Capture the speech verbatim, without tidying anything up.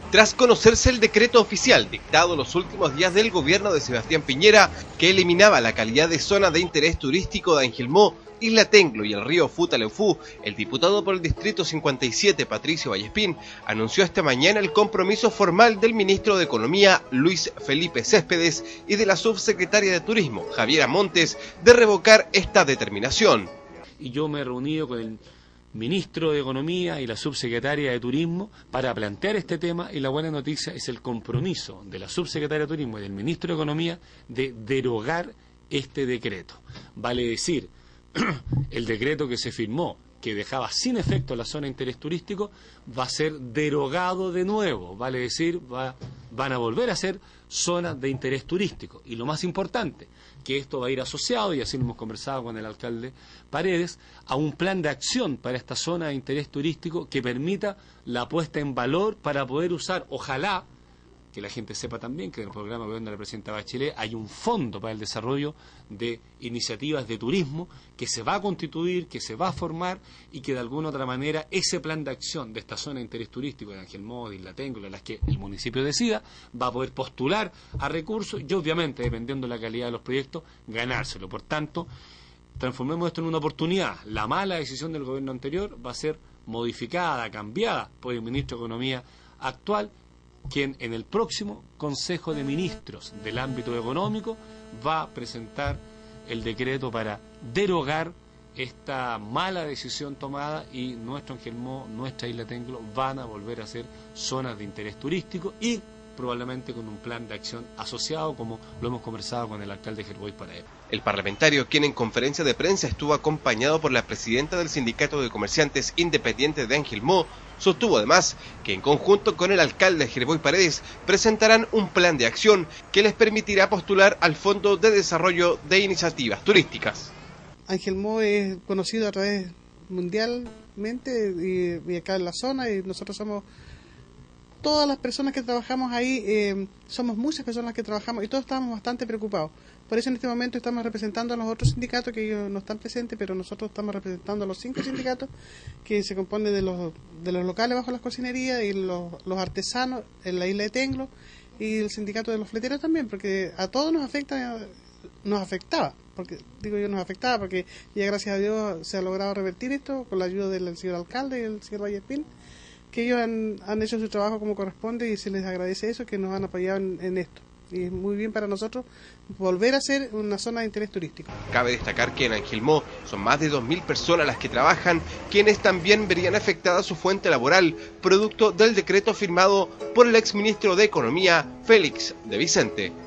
Tras conocerse el decreto oficial dictado en los últimos días del gobierno de Sebastián Piñera, que eliminaba la calidad de zona de interés turístico de Angelmó, Isla Tenglo y el río Futaleufú, el diputado por el distrito cincuenta y siete, Patricio Vallespín, anunció esta mañana el compromiso formal del ministro de Economía, Luis Felipe Céspedes, y de la subsecretaria de Turismo, Javiera Montes, de revocar esta determinación. Y yo me he reunido con el ministro de Economía y la subsecretaria de Turismo para plantear este tema, y la buena noticia es el compromiso de la subsecretaria de Turismo y del ministro de Economía de derogar este decreto. Vale decir, el decreto que se firmó, que dejaba sin efecto la zona de interés turístico, va a ser derogado de nuevo, vale decir, va, van a volver a ser zonas de interés turístico. Y lo más importante, que esto va a ir asociado, y así lo hemos conversado con el alcalde Paredes, a un plan de acción para esta zona de interés turístico que permita la puesta en valor para poder usar, ojalá, que la gente sepa también que en el programa de gobierno de la presidenta Bachelet hay un fondo para el desarrollo de iniciativas de turismo que se va a constituir, que se va a formar, y que de alguna otra manera ese plan de acción de esta zona de interés turístico de Angelmó, de Isla Tenglo, de las que el municipio decida, va a poder postular a recursos y obviamente, dependiendo de la calidad de los proyectos, ganárselo. Por tanto, transformemos esto en una oportunidad. La mala decisión del gobierno anterior va a ser modificada, cambiada por el ministro de Economía actual, quien en el próximo Consejo de Ministros del ámbito económico va a presentar el decreto para derogar esta mala decisión tomada, y nuestro Angelmó, nuestra Isla Tenglo van a volver a ser zonas de interés turístico, y probablemente con un plan de acción asociado, como lo hemos conversado con el alcalde Gerbois Paredes. El parlamentario, quien en conferencia de prensa estuvo acompañado por la presidenta del Sindicato de Comerciantes Independientes de Angelmó, sostuvo además que en conjunto con el alcalde Gerbois Paredes presentarán un plan de acción que les permitirá postular al Fondo de Desarrollo de Iniciativas Turísticas. Angelmó es conocido a través mundialmente y, y acá en la zona, y nosotros somos todas las personas que trabajamos ahí, eh, somos muchas personas que trabajamos y todos estamos bastante preocupados. Por eso en este momento estamos representando a los otros sindicatos, que ellos no están presentes, pero nosotros estamos representando a los cinco sindicatos que se componen de los de los locales bajo las cocinerías y los, los artesanos en la isla de Tenglo, y el sindicato de los fleteros también, porque a todos nos afecta, nos afectaba, porque digo yo nos afectaba, porque ya gracias a Dios se ha logrado revertir esto con la ayuda del señor alcalde y el señor Vallespín, que ellos han, han hecho su trabajo como corresponde, y se les agradece eso, que nos han apoyado en, en esto. Y es muy bien para nosotros volver a ser una zona de interés turístico. Cabe destacar que en Angelmó son más de dos mil personas las que trabajan, quienes también verían afectada su fuente laboral, producto del decreto firmado por el exministro de Economía, Félix de Vicente.